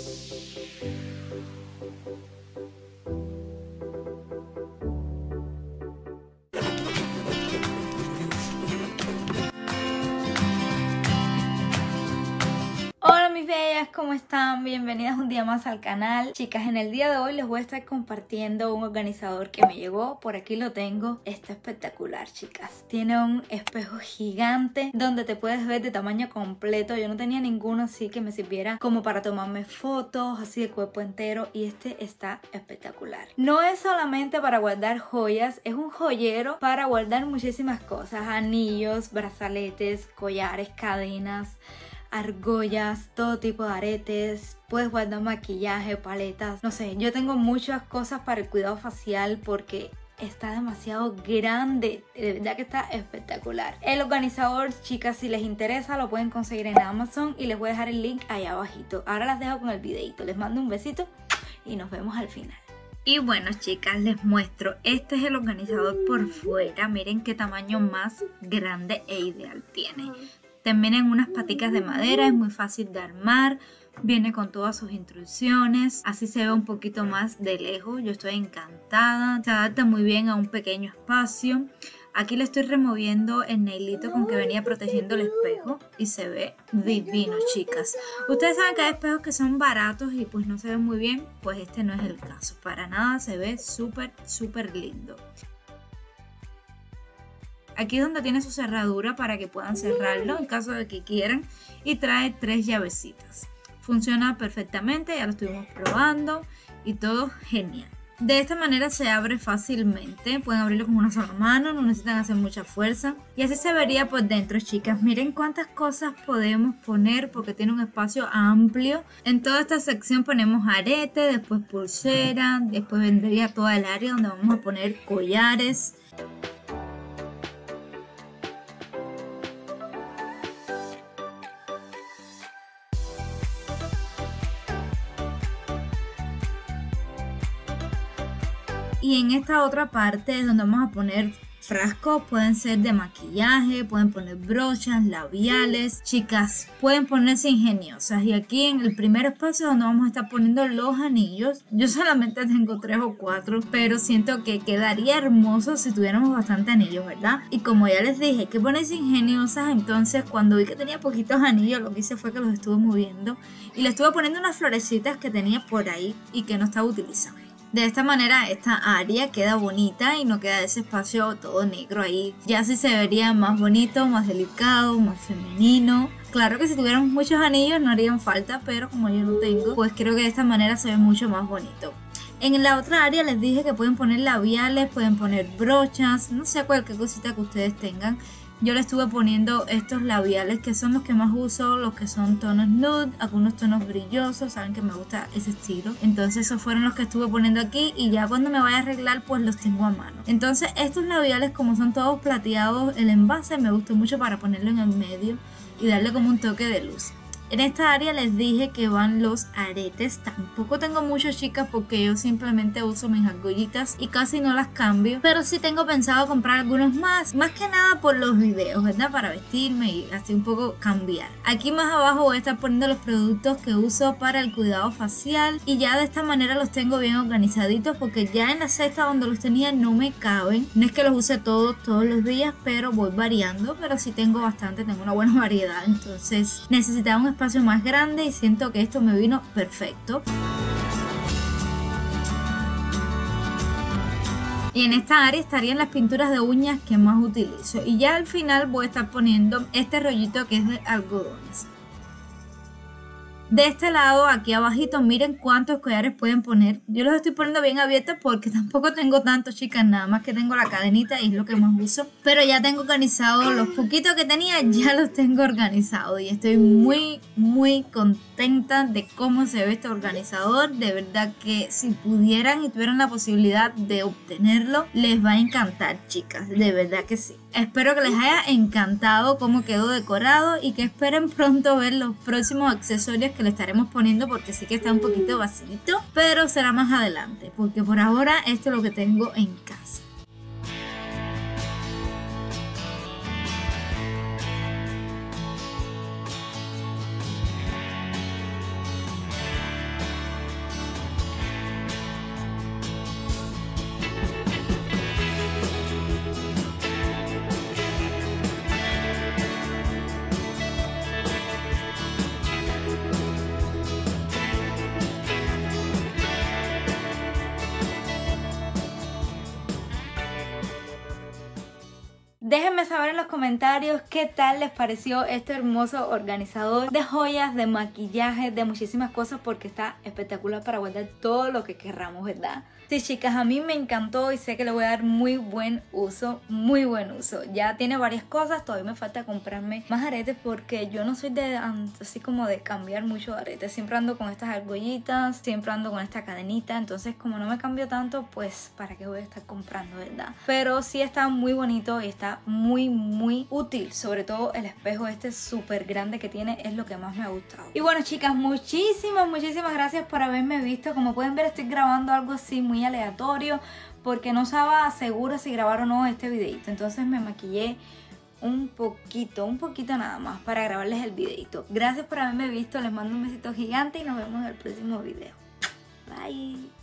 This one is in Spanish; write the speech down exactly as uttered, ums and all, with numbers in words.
Hola mis bellas, ¿cómo están? Bienvenidas un día más al canal. Chicas, en el día de hoy les voy a estar compartiendo un organizador que me llegó. Por aquí lo tengo. Está espectacular, chicas. Tiene un espejo gigante donde te puedes ver de tamaño completo. Yo no tenía ninguno así que me sirviera como para tomarme fotos, así de cuerpo entero. Y este está espectacular. No es solamente para guardar joyas, es un joyero para guardar muchísimas cosas. Anillos, brazaletes, collares, cadenas, argollas, todo tipo de aretes. Puedes guardar maquillaje, paletas, no sé, yo tengo muchas cosas para el cuidado facial porque está demasiado grande, de verdad que está espectacular. El organizador, chicas, si les interesa lo pueden conseguir en Amazon y les voy a dejar el link ahí abajito. Ahora las dejo con el videito, les mando un besito y nos vemos al final. Y bueno, chicas, les muestro, este es el organizador por fuera. Miren qué tamaño más grande e ideal tiene. También en unas paticas de madera, es muy fácil de armar, viene con todas sus instrucciones, así se ve un poquito más de lejos. Yo estoy encantada, se adapta muy bien a un pequeño espacio. Aquí le estoy removiendo el nailito con que venía protegiendo el espejo y se ve divino, chicas. Ustedes saben que hay espejos que son baratos y pues no se ven muy bien, pues este no es el caso, para nada, se ve súper, súper lindo. Aquí es donde tiene su cerradura para que puedan cerrarlo en caso de que quieran y trae tres llavecitas. Funciona perfectamente, ya lo estuvimos probando y todo genial. De esta manera se abre fácilmente, pueden abrirlo con una sola mano, no necesitan hacer mucha fuerza. Y así se vería por dentro, chicas. Miren cuántas cosas podemos poner porque tiene un espacio amplio. En toda esta sección ponemos arete, después pulsera, después vendría toda el área donde vamos a poner collares. Y en esta otra parte es donde vamos a poner frascos, pueden ser de maquillaje, pueden poner brochas, labiales. Chicas, pueden ponerse ingeniosas. Y aquí en el primer espacio donde vamos a estar poniendo los anillos. Yo solamente tengo tres o cuatro, pero siento que quedaría hermoso si tuviéramos bastante anillos, ¿verdad? Y como ya les dije, hay que ponerse ingeniosas. Entonces cuando vi que tenía poquitos anillos, lo que hice fue que los estuve moviendo y le estuve poniendo unas florecitas que tenía por ahí y que no estaba utilizando. De esta manera esta área queda bonita y no queda ese espacio todo negro ahí. Ya así se vería más bonito, más delicado, más femenino. Claro que si tuviéramos muchos anillos no harían falta, pero como yo no tengo, pues creo que de esta manera se ve mucho más bonito. En la otra área les dije que pueden poner labiales, pueden poner brochas, no sé, cualquier cosita que ustedes tengan. Yo le estuve poniendo estos labiales que son los que más uso, los que son tonos nude, algunos tonos brillosos, saben que me gusta ese estilo. Entonces esos fueron los que estuve poniendo aquí y ya cuando me vaya a arreglar pues los tengo a mano. Entonces estos labiales como son todos plateados, el envase me gustó mucho para ponerlo en el medio y darle como un toque de luz. En esta área les dije que van los aretes, tampoco tengo muchos, chicas, porque yo simplemente uso mis argollitas y casi no las cambio, pero sí tengo pensado comprar algunos más, más que nada por los videos, ¿verdad? Para vestirme y así un poco cambiar. Aquí más abajo voy a estar poniendo los productos que uso para el cuidado facial y ya de esta manera los tengo bien organizaditos porque ya en la cesta donde los tenía no me caben. No es que los use todos, todos los días, pero voy variando, pero sí tengo bastante, tengo una buena variedad, entonces necesitaba un espacio espacio más grande y siento que esto me vino perfecto. Y en esta área estarían las pinturas de uñas que más utilizo y ya al final voy a estar poniendo este rollito que es de algodones. De este lado, aquí abajito, miren cuántos collares pueden poner. Yo los estoy poniendo bien abiertos porque tampoco tengo tantos, chicas. Nada más que tengo la cadenita y es lo que más uso. Pero ya tengo organizado los poquitos que tenía, ya los tengo organizados. Y estoy muy, muy contenta de cómo se ve este organizador. De verdad que si pudieran y tuvieran la posibilidad de obtenerlo, les va a encantar, chicas. De verdad que sí. Espero que les haya encantado cómo quedó decorado y que esperen pronto ver los próximos accesorios que le estaremos poniendo porque sí que está un poquito vacío, pero será más adelante porque por ahora esto es lo que tengo en casa. Déjenme saber en los comentarios qué tal les pareció este hermoso organizador de joyas, de maquillaje, de muchísimas cosas, porque está espectacular para guardar todo lo que querramos, ¿verdad? Sí, chicas, a mí me encantó y sé que le voy a dar muy buen uso, muy buen uso. Ya tiene varias cosas, todavía me falta comprarme más aretes porque yo no soy de así como de cambiar mucho de aretes. Siempre ando con estas argollitas, siempre ando con esta cadenita, entonces como no me cambio tanto, pues para qué voy a estar comprando, ¿verdad? Pero sí está muy bonito y está muy muy útil, sobre todo el espejo este súper grande que tiene es lo que más me ha gustado. Y bueno, chicas, muchísimas muchísimas gracias por haberme visto. Como pueden ver, estoy grabando algo así muy aleatorio porque no estaba segura si grabar o no este videito, entonces me maquillé un poquito, un poquito nada más para grabarles el videito. Gracias por haberme visto, les mando un besito gigante y nos vemos en el próximo video. Bye.